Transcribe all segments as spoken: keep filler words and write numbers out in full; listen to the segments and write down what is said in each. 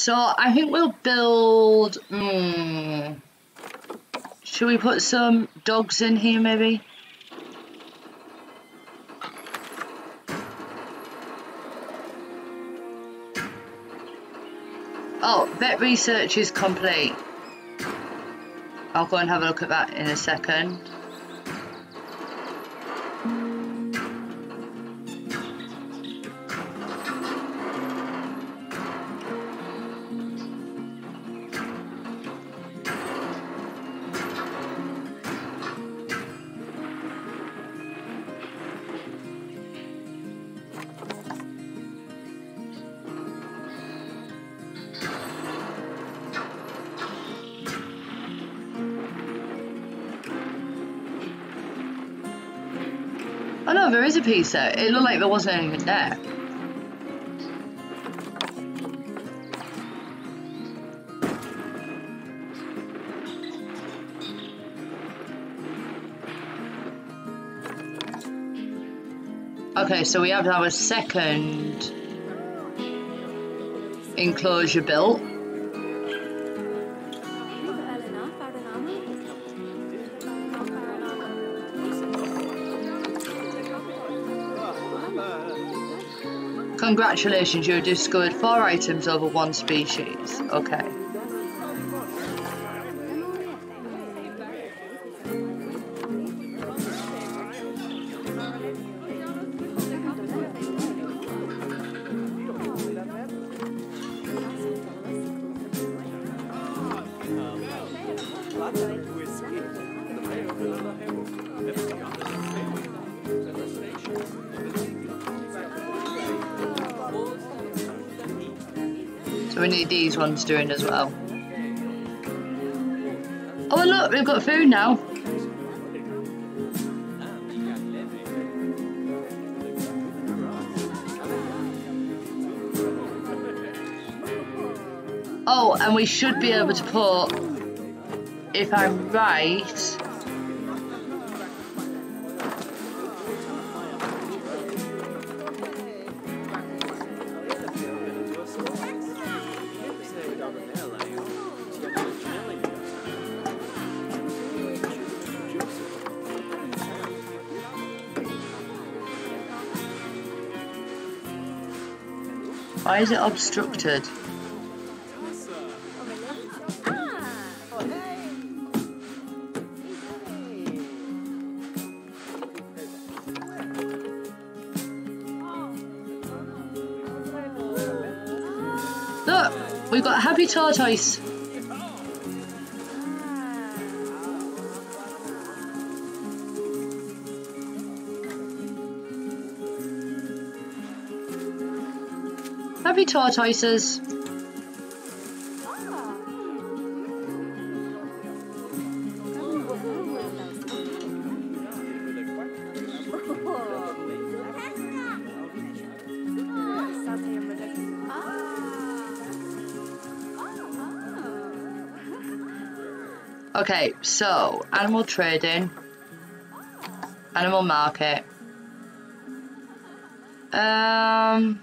So I think we'll build. Hmm, should we put some dogs in here, maybe? Oh, vet research is complete. I'll go and have a look at that in a second. Oh no, there is a pizza. It looked like there wasn't anything there. Okay, so we have our second enclosure built. Congratulations, you discovered four items over one species. Okay. So we need these ones doing as well. Oh and look, we've got food now. Oh, and we should be able to put, if I'm right, why is it obstructed? Look, we've got a happy tortoise. Happy tortoises. Okay, so animal trading, animal market. Um.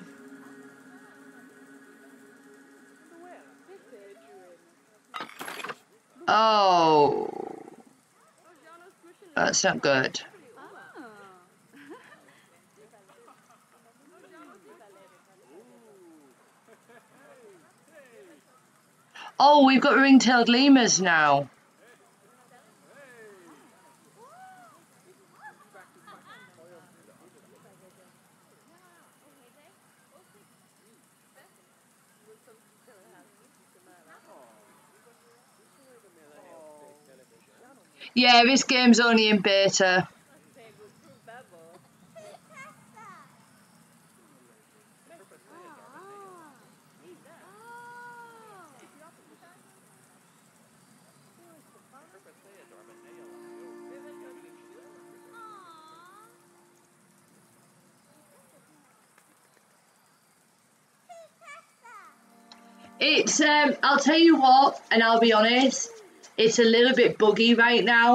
Oh, that's not good. Oh, we've got ring-tailed lemurs now. Yeah, this game's only in beta. It's, um, I'll tell you what, and I'll be honest, it's a little bit buggy right now.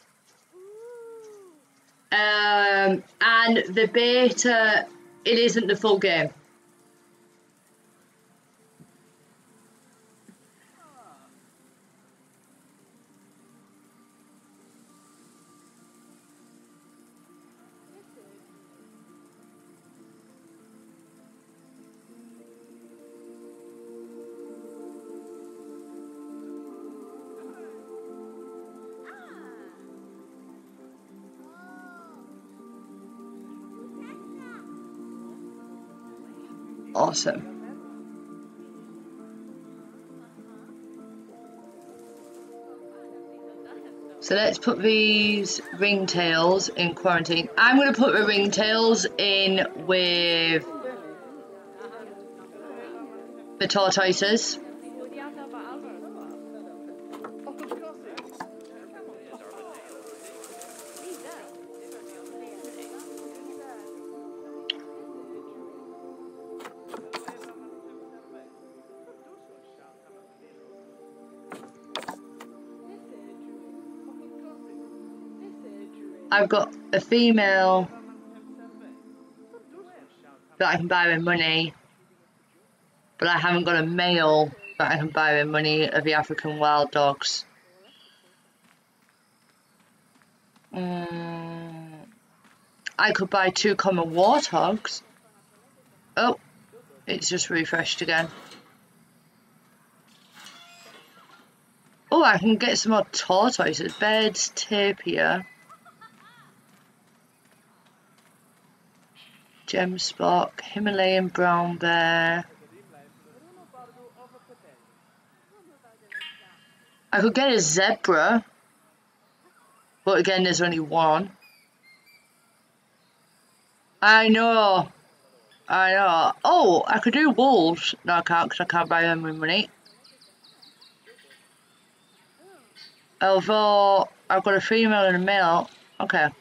Um, and the beta, it isn't the full game. Awesome. So let's put these ringtails in quarantine. I'm going to put the ringtails in with the tortoises. I've got a female that I can buy with money, but I haven't got a male that I can buy with money of the African wild dogs. Um, I could buy two common warthogs. Oh, it's just refreshed again. Oh, I can get some more tortoises. Beds, tapir. Gem Spock, Himalayan brown bear. I could get a zebra, but again, there's only one. I know, I know. Oh, I could do wolves. No, I can't because I can't buy them with money. Although I've got a female and a male. Okay.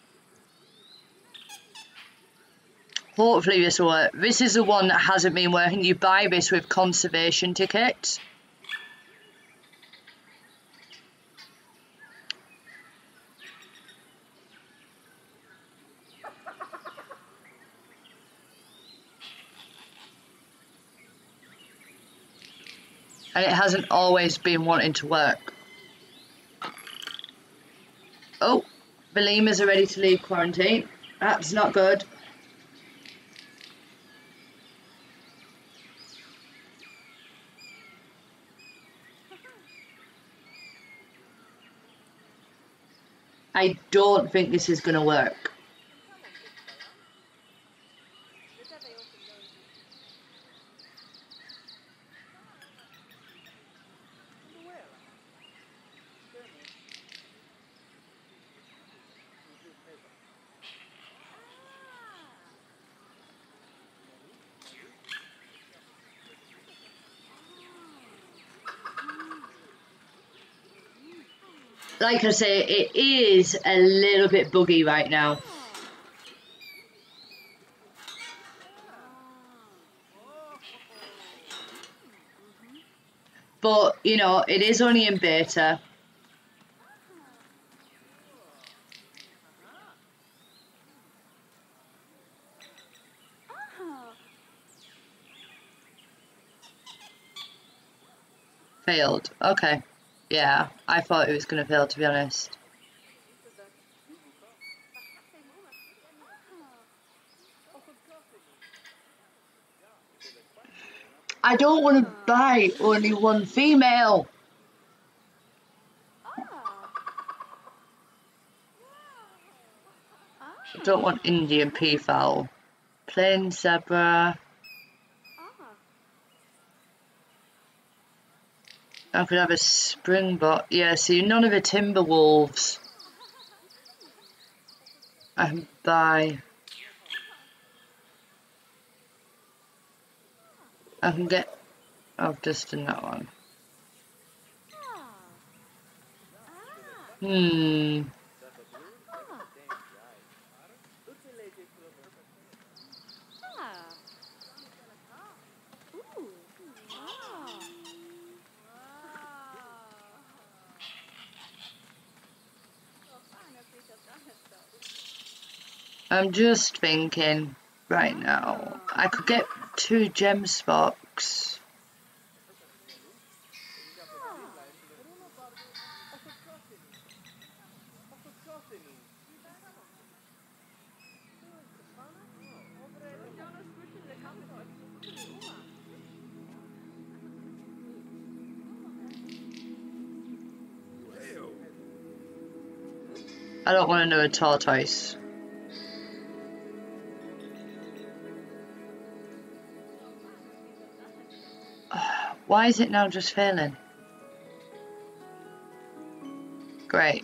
Hopefully this will work. This is the one that hasn't been working. You buy this with conservation tickets. And it hasn't always been wanting to work. Oh, the lemurs are ready to leave quarantine. That's not good. I don't think this is going to work. Like I say, it is a little bit buggy right now. But, you know, it is only in beta. Failed. Okay. Yeah, I thought it was going to fail, to be honest. I don't want to buy only one female. I don't want Indian peafowl. Plain zebra. I could have a springbok. Yeah, see, none of the timber wolves. I can buy. I can get. I've just done that one. Hmm. I'm just thinking right now. I could get two gem spocks. I don't want another tortoise. Why is it now just failing? Great.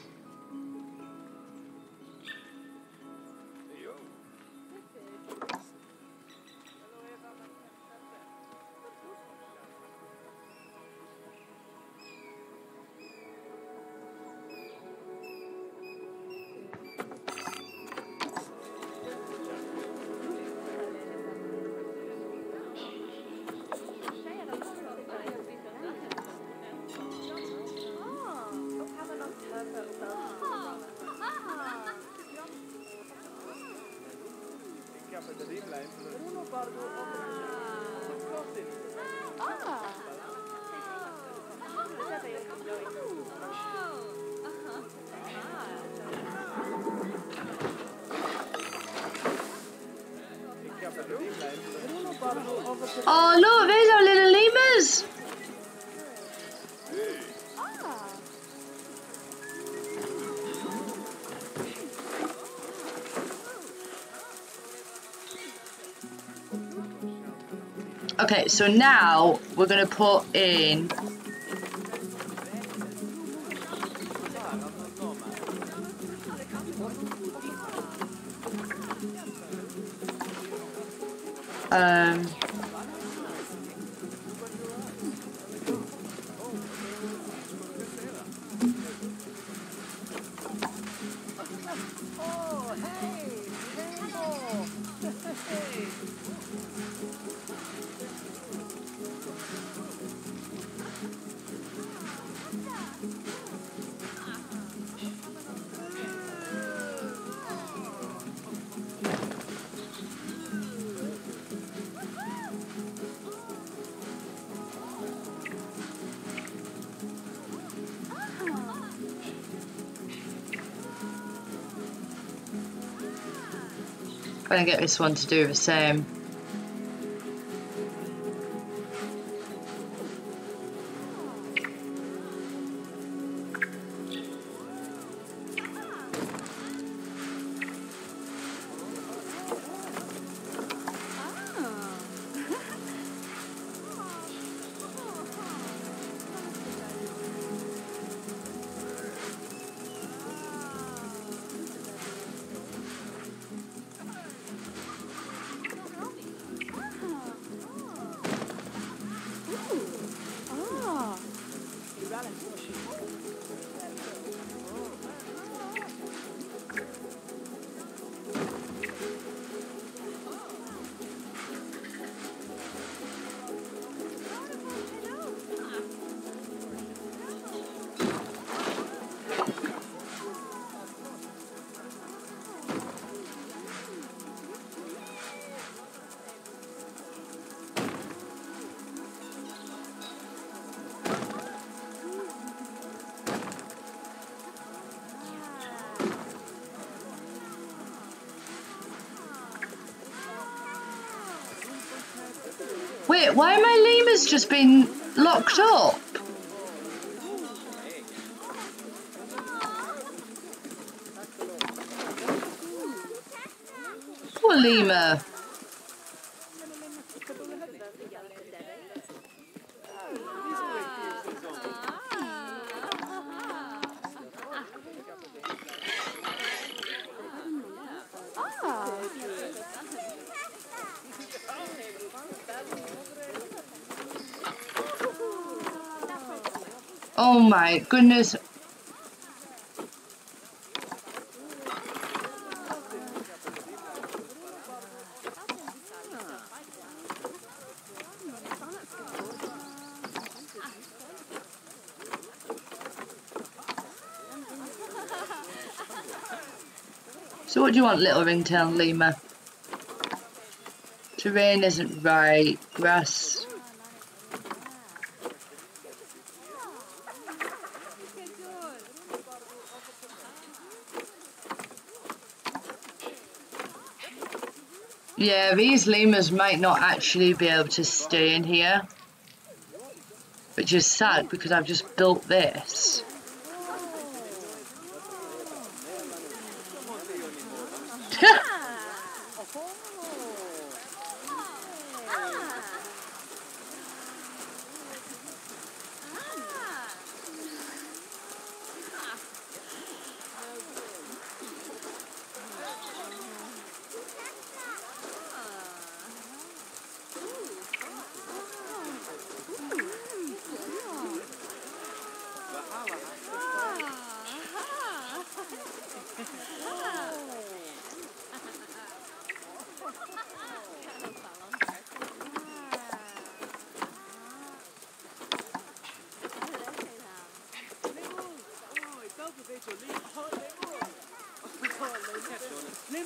Oh look, there's our little lemurs! Okay, so now we're gonna put in um gonna get this one to do the same. Wait, why are my lemurs just been locked up? Poor lemur. Oh my goodness. So what do you want, little ringtail lemur? Terrain isn't right. Grass. Yeah, these lemurs might not actually be able to stay in here. Which is sad because I've just built this.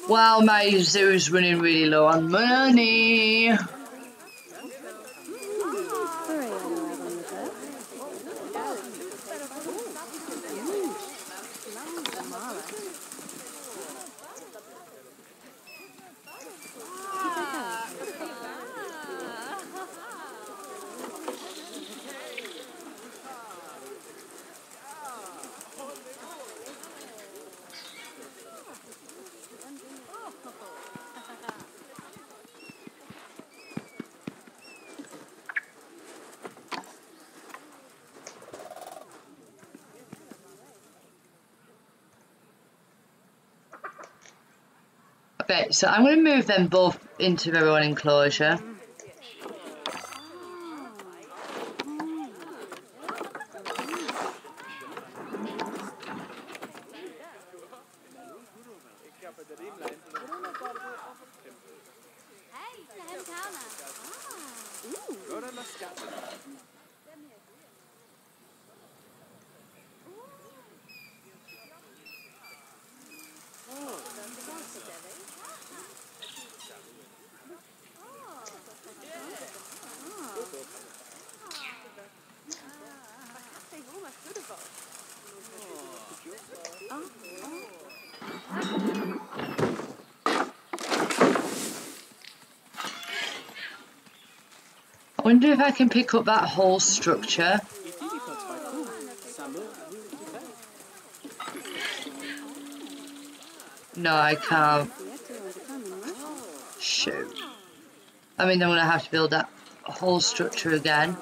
Wow, my zoo's running really low on money. Okay, so I'm going to move them both into their own enclosure. I wonder if I can pick up that whole structure. No, I can't. Shoot. I mean, I'm going to have to build that whole structure again.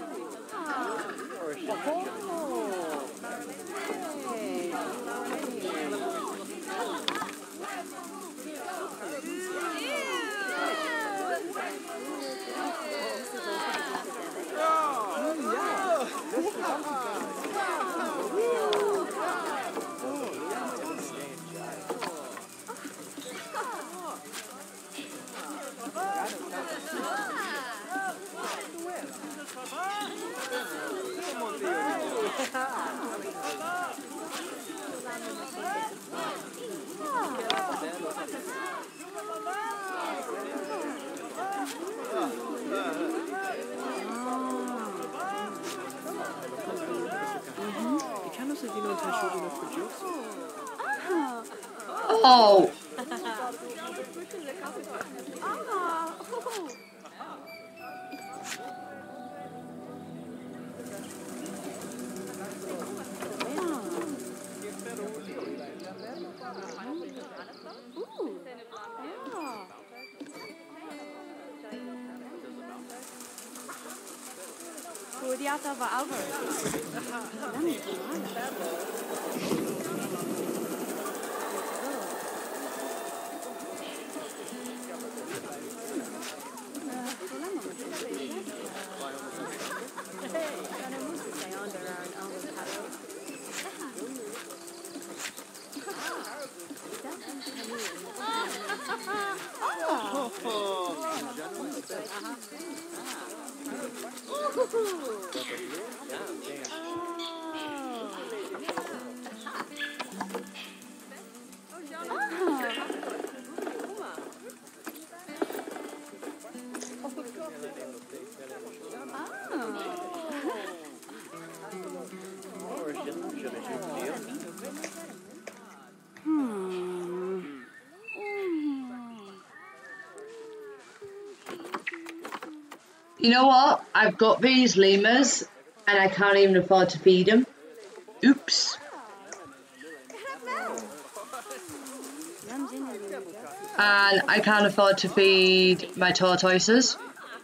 Oh! You know what? I've got these lemurs and I can't even afford to feed them. Oops. And I can't afford to feed my tortoises.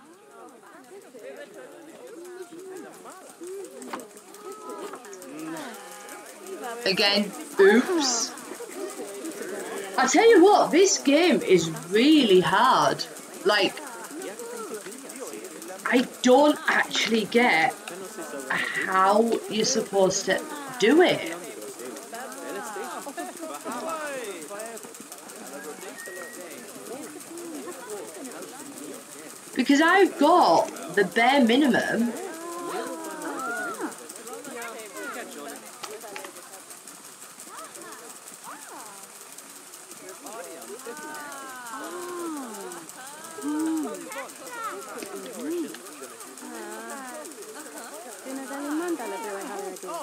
Again, oops. I tell you what, this game is really hard. Like, I don't actually get how you're supposed to do it. Because I've got the bare minimum.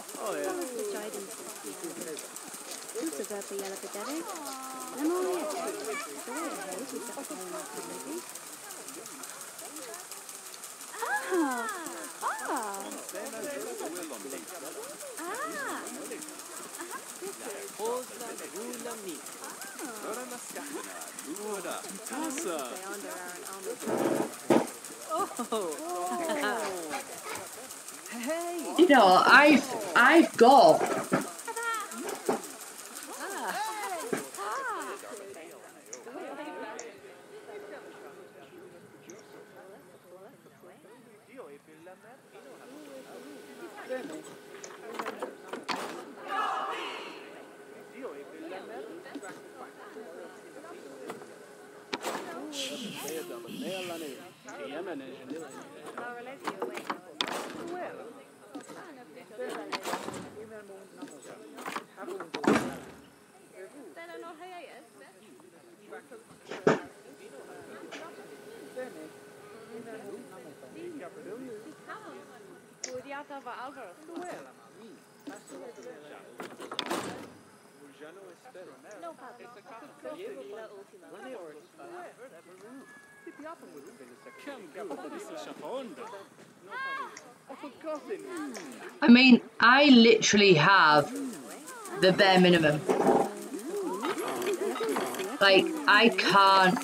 You know, I've I've got I mean, I literally have the bare minimum. Like, I can't.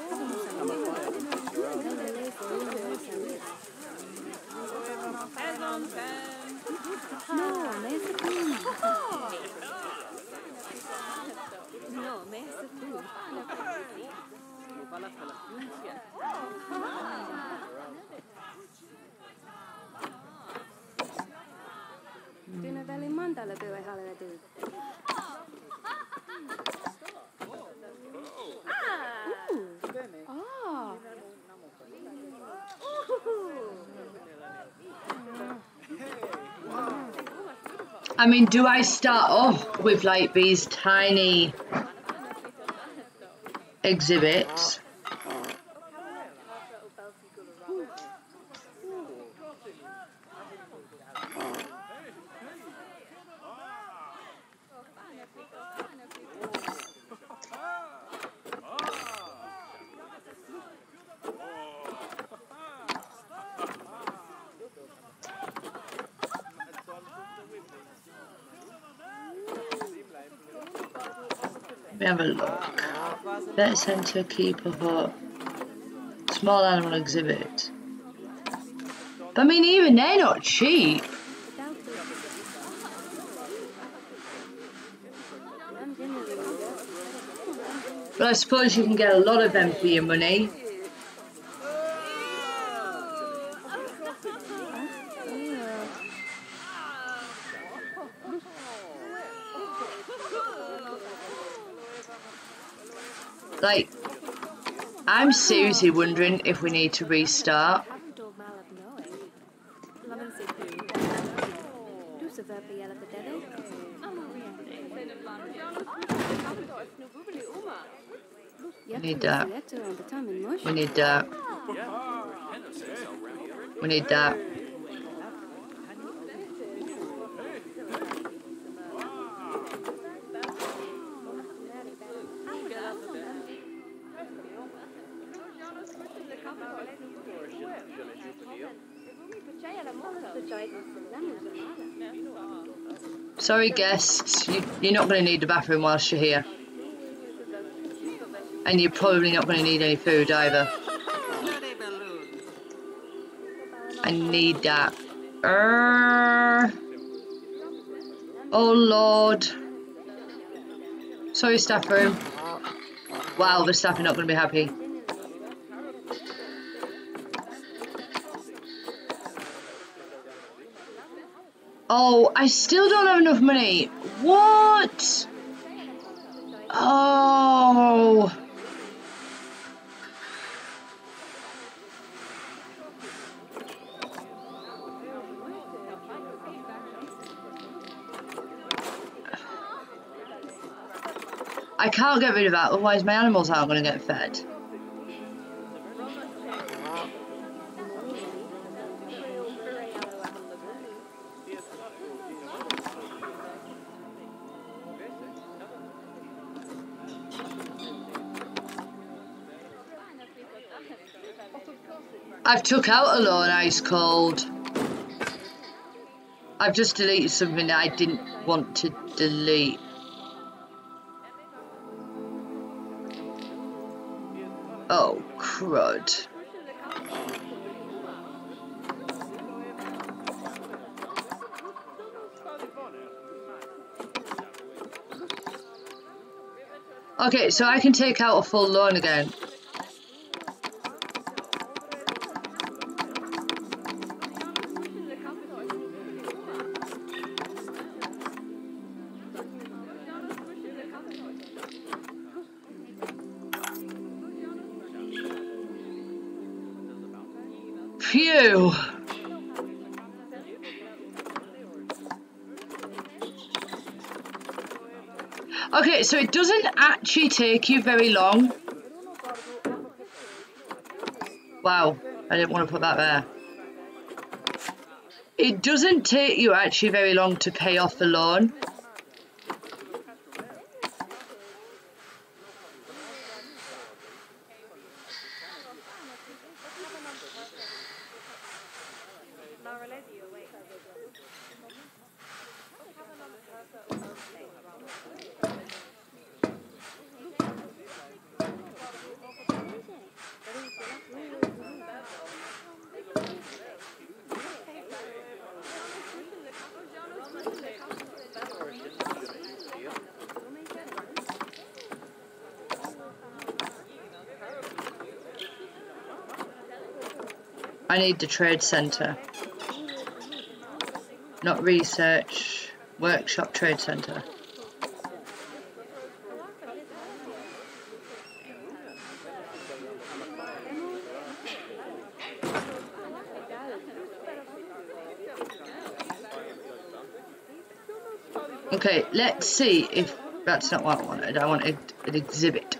I mean, do I start off with like these tiny exhibits? Let me have a look. Vet centre, keeper hut, small animal exhibit. But I mean, even they're not cheap. But I suppose you can get a lot of them for your money. Like, I'm seriously wondering if we need to restart. We need that. We need that. We need that. Sorry guests, you, you're not going to need the bathroom whilst you're here. And you're probably not going to need any food either. I need that. Urgh. Oh Lord. Sorry staff room. Wow, the staff are not going to be happy. Oh, I still don't have enough money. What? Oh. I can't get rid of that, otherwise my animals aren't going to get fed. I've took out Alone Ice Cold. I've just deleted something that I didn't want to delete. Oh, crud. Okay, so I can take out a full loan again. Phew. Okay, so it doesn't actually take you very long. Wow, I didn't want to put that there. It doesn't take you actually very long to pay off the loan. I need the trade centre. Not research. Workshop trade centre. Okay, let's see if that's not what I wanted. I wanted an exhibit.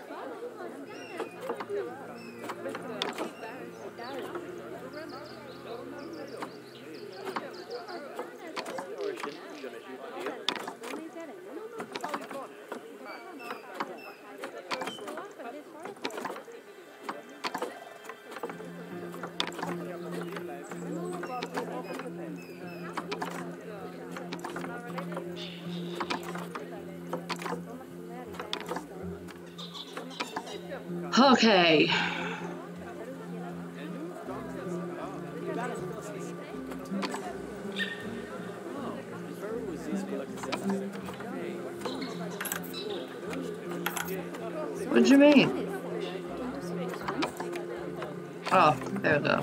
Okay. What do you mean? Oh, there we go.